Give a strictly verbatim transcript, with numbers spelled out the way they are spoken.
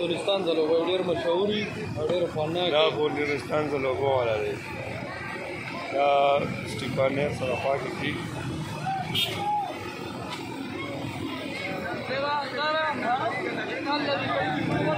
نورستان د لوګو ډېر مشهور دي او ډېر خوندناک دا په نورستان د لوګو والا دی دا سټیفانر سره خوا کې دي Thank you.